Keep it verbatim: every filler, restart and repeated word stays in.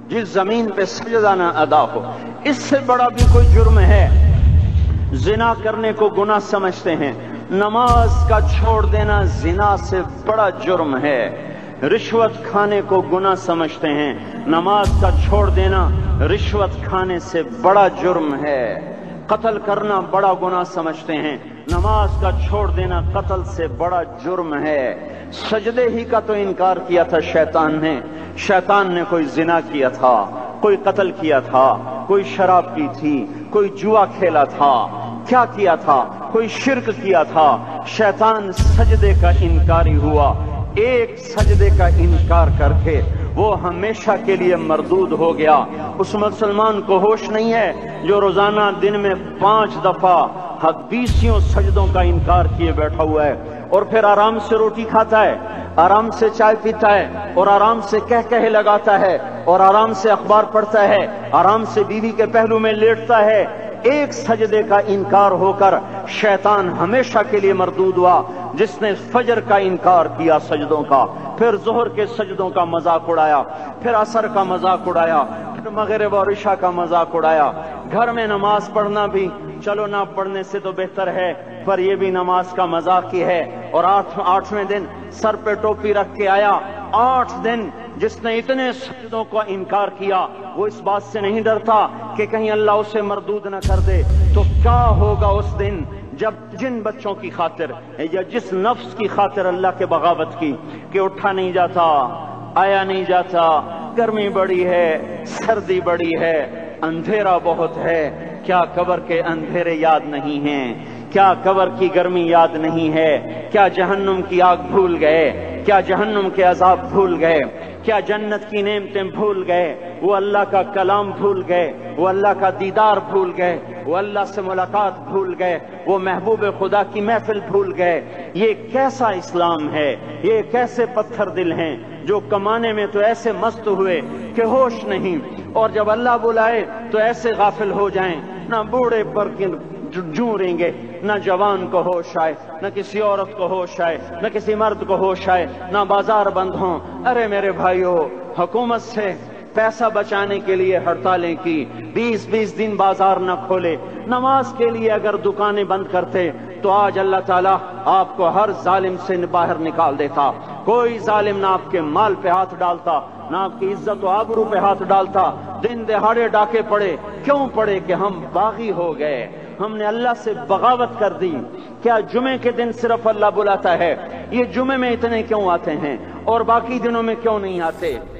جس زمین پہ سجدہ نہ ادا ہو، اس سے بڑا بھی کوئی جرم ہے؟ زنا کرنے کو گناہ سمجھتے ہیں، نماز کا چھوڑ دینا زنا سے بڑا جرم ہے۔ رشوت کھانے کو گناہ سمجھتے ہیں، نماز کا چھوڑ دینا رشوت کھانے سے بڑا جرم ہے۔ قتل کرنا بڑا گناہ سمجھتے ہیں، نماز کا چھوڑ دینا قتل سے بڑا جرم ہے۔ سجدے ہی کا تو انکار کیا تھا شیطان نے، شیطان نے کوئی زنا کیا تھا، کوئی قتل کیا تھا، کوئی شراب پی تھی، کوئی جوا کھیلا تھا، کیا کیا تھا؟ کوئی شرک کیا تھا۔ شیطان سجدے کا انکاری ہوا، ایک سجدے کا انکار کر کے وہ ہمیشہ کے لیے مردود ہو گیا۔ اس مسلمان کو ہوش نہیں ہے جو روزانہ دن میں پانچ دفعہ بیسیوں سجدوں کا انکار کیے بیٹھا ہوا ہے، اور پھر آرام سے روٹی کھاتا ہے، آرام سے چائے پیتا ہے، اور آرام سے کہہ کہے لگاتا ہے، اور آرام سے اخبار پڑھتا ہے، آرام سے بیوی کے پہلو میں لیٹتا ہے۔ ایک سجدے کا انکار ہو کر شیطان ہمیشہ کے لیے مردود ہوا۔ جس نے فجر کا انکار کیا سجدوں کا، پھر ظہر کے سجدوں کا مذاق اڑایا، پھر عصر کا مذاق اڑایا، پھر مغرب اور عشاء کا مذاق اڑایا۔ گھر میں نماز پڑھنا بھی چلو نہ پڑھنے سے تو بہتر ہے، پر یہ بھی نماز کا مذاق ہی ہے۔ اور آٹھ آٹھویں دن سر پہ ٹوپی رکھ کے آیا۔ آٹھ دن جس نے اتنے سجدوں کا انکار کیا، وہ اس بات سے نہیں ڈرتا کہ کہیں اللہ اسے مردود نہ کر دے، تو کیا ہوگا اس دن جب جن بچوں کی خاطر یا جس نفس کی خاطر اللہ کے بغاوت کی کہ اٹھا نہیں جاتا، آیا نہیں جاتا، گرمی بڑی ہے، سردی بڑی ہے، اندھیرا بہت ہے، کیا قبر کے اندھیرے یاد نہیں ہیں؟ کیا قبر کی گرمی یاد نہیں ہے؟ کیا جہنم کی آگ بھول گئے؟ کیا جہنم کے عذاب بھول گئے؟ کیا جنت کی نعمتیں بھول گئے؟ وہ اللہ کا کلام بھول گئے، وہ اللہ کا دیدار بھول گئے، وہ اللہ سے ملاقات بھول گئے، وہ محبوب خدا کی محفل بھول گئے۔ یہ کیسا اسلام ہے؟ یہ کیسے پتھر دل ہیں جو کمانے میں تو ایسے مست ہوئے کہ ہوش نہیں، اور جب اللہ بلائے تو ایسے غافل ہو جائیں، نہ بوڑھے پر جوں گے، نہ جوان کو ہوش آئے، نہ کسی عورت کو ہوش آئے، نہ کسی مرد کو ہوش آئے، نہ بازار بند ہوں۔ ارے میرے بھائیو، حکومت سے پیسہ بچانے کے لیے ہڑتالیں کی، بیس بیس دن بازار نہ کھولے، نماز کے لیے اگر دکانیں بند کرتے تو آج اللہ تعالیٰ آپ کو ہر ظالم سے باہر نکال دیتا۔ کوئی ظالم نہ آپ کے مال پہ ہاتھ ڈالتا، نہ آپ کی عزت و آبرو پہ ہاتھ ڈالتا۔ دن دہاڑے ڈاکے پڑے، کیوں پڑے؟ کہ ہم باغی ہو گئے، ہم نے اللہ سے بغاوت کر دی۔ کیا جمعے کے دن صرف اللہ بلاتا ہے؟ یہ جمعے میں اتنے کیوں آتے ہیں اور باقی دنوں میں کیوں نہیں آتے؟